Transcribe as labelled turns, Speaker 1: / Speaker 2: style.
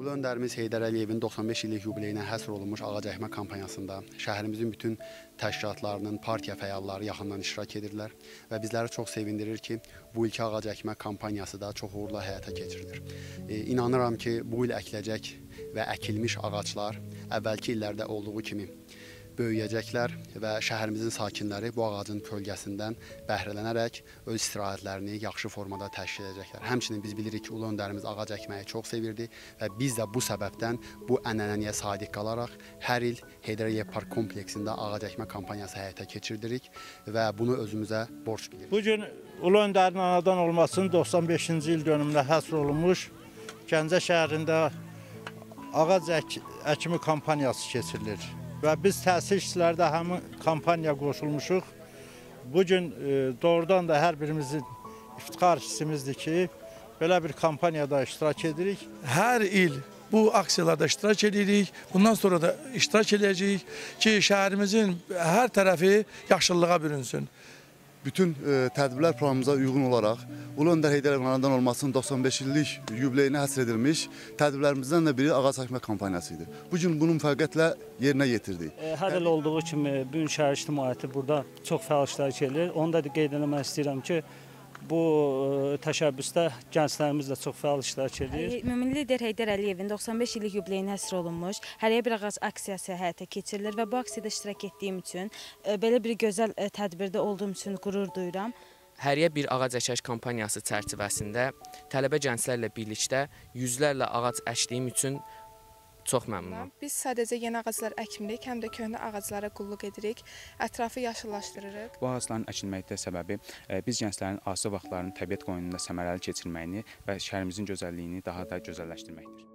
Speaker 1: Ulu öndərimiz Heydər Əliyevin 95 illik yubileyinə həsr olunmuş ağac əkmə kampanyasında şəhərimizin bütün təşkilatlarının, partiya fəalları yaxından iştirak edirlər və bizləri çox sevindirir ki, bu ilki ağac əkmə kampaniyası da çox uğurla həyata keçirilir. İnanıram ki, bu il əkiləcək və əkilmiş ağaclar əvvəlki illərdə olduğu kimi böyüyəcəklər və şəhərimizin sakinləri bu ağacın kölgəsindən bəhrələnərək öz istirahətlərini yaxşı formada təşkil edəcəklər. Həmçinin biz bilirik ki, Ulu öndərimiz ağac əkməyi çox sevirdi və biz də bu səbəbdən bu ənənəyə sadiq qalaraq hər il Heydər Əliyev Park kompleksində ağac əkmə kampaniyası həyata keçirdirik və bunu özümüzə borc bilirik.
Speaker 2: Bugün Ulu öndərin anadan olmasının 95-ci il dönümünə həsr olunmuş Gəncə şəhərində ağac əkimi kampaniyası keçirilir. Və biz təhsil işçiləri də həmin kampaniyaya qoşulmuşuq. Bugün doğrudan da hər birimizin iftixar hissimizdir ki, belə bir kampaniyada iştirak edirik.
Speaker 3: Hər il bu aksiyalarda iştirak edirik. Bundan sonra da iştirak edəcəyik ki, şəhərimizin hər tərəfi yaxşılığa bürünsün.
Speaker 4: Bütün tədbirlər planımıza uyğun olaraq Ulu Öndər Heydər Əliyevin anadan olmasının 95 illik yubileyinə həsr edilmiş tədbirlərimizdən də biri ağac əkmə kampaniyası idi. Bugün bunun müvəffəqiyyətlə yerinə yetirdik.
Speaker 5: Hər il olduğu kimi bütün şəhər ictimaiyyəti burada çox fəal iştirak edir. Onu da qeyd etmək istəyirəm ki, bu təşəbbüsdə gənclərimiz də çox fəal iştirak edir.
Speaker 6: Ümummilli lider Heydər Əliyevin 95 illik yubileyinə həsr olunmuş Hərəyə bir ağac aksiyası həyata keçirilir və bu aksiyada iştirak etdiyim üçün, belə bir gözəl tədbirdə olduğum üçün qürur duyuram.
Speaker 7: Hərəyə bir ağac əkək kampaniyası çərçivəsində tələbə gənclərlə birlikdə yüzlərlə ağac əkdiyim üçün çox məmnunam.
Speaker 8: Biz sadəcə yeni ağaclar əkmirik, həm də köhnə ağaclara qulluq edirik, ətrafı yaşıllaşdırırıq.
Speaker 9: Bu ağacların əkilməkdə səbəbi biz gənclərin asudə vaxtlarını təbiət qoynunda səmərəli keçirməyini və şəhərimizin gözəlliyini daha da gözəlləşdirməkdir.